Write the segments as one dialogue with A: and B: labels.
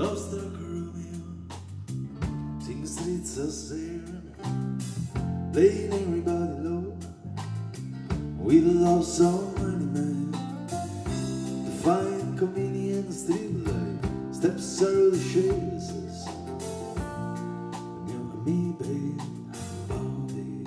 A: loves the Caribbean, sings streets are staring, laying everybody low. We love so many men to find convenience, still like steps are the chases. You and me, babe, Bobby.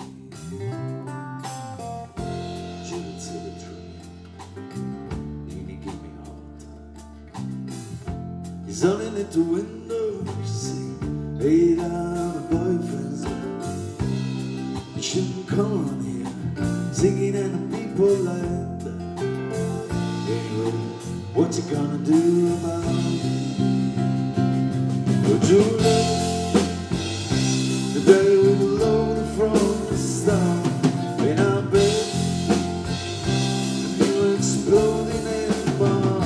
A: She would say the truth, and he gave me a hard time. He's only lit the window, she say, hey, down the boyfriend's left. You shouldn't come on here, singing and the people like that. Anyway, what you gonna do about it? Would you love the day we were loaded from the start? In our bed, and you were exploding in the bar.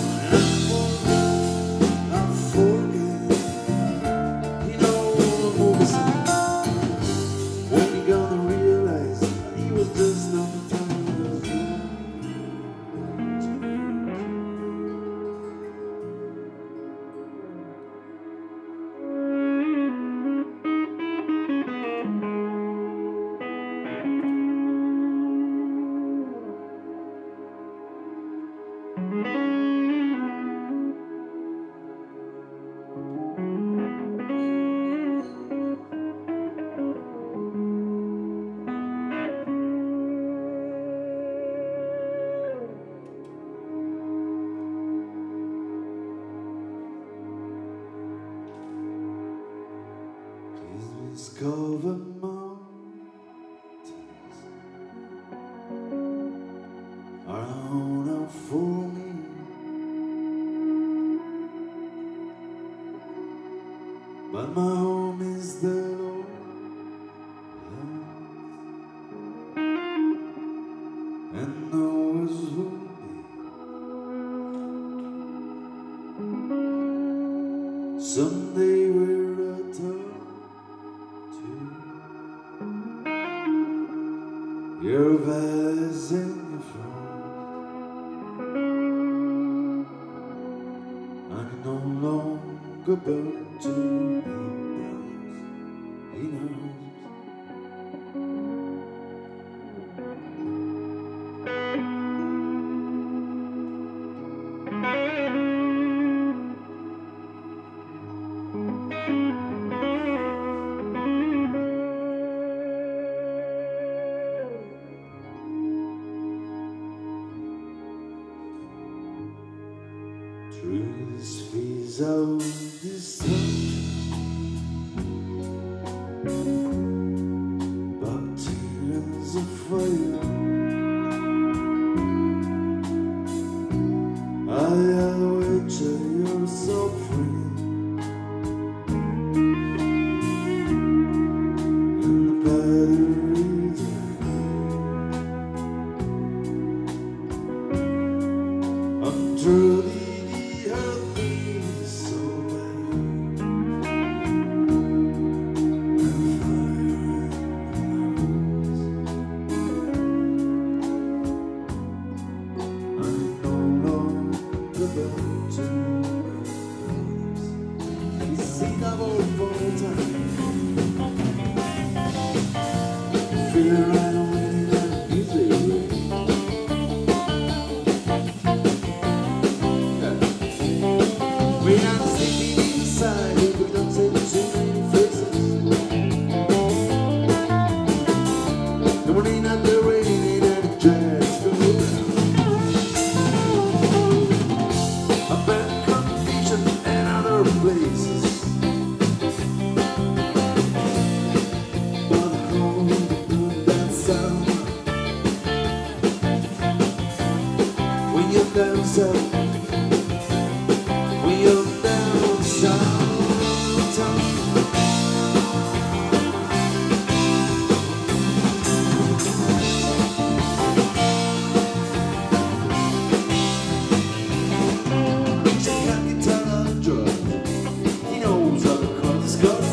A: And I forget, you know the movie song. When you gonna realize he was just on the time. Discover mountains around and for me. But my home is the Lord, and always will be. Someday we'll return your valleys and your flowers, and no longer burn to be brothers in arms. Through this phase of destruction, baptisms of fire, I await your suffering in the batteries. I'm truly down south, we are down south. Check out guitar and drum, he knows how to cut his gun.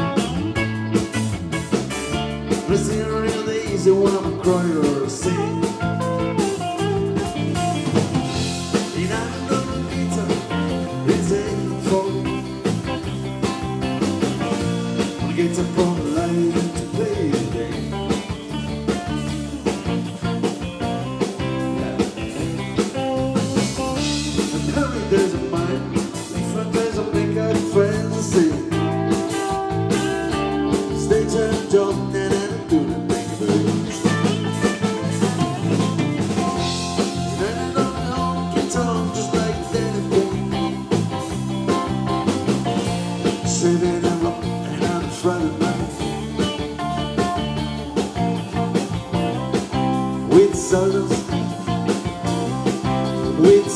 A: It's the real easy when I'm crying or sing.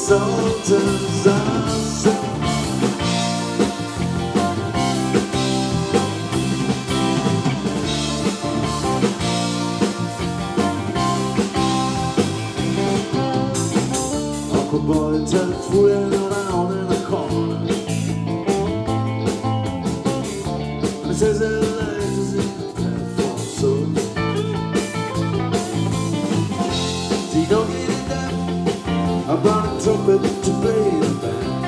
A: Sultans are singing. Uncle Boy just fooling around in the corner. And he says that life is in the platform, so he don't get it done. I brought a trumpet to play the band.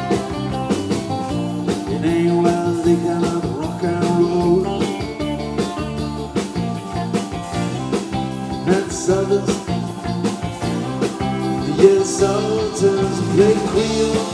A: It ain't well they got rock and roll. And Southerners, yes, Sultans play Creole.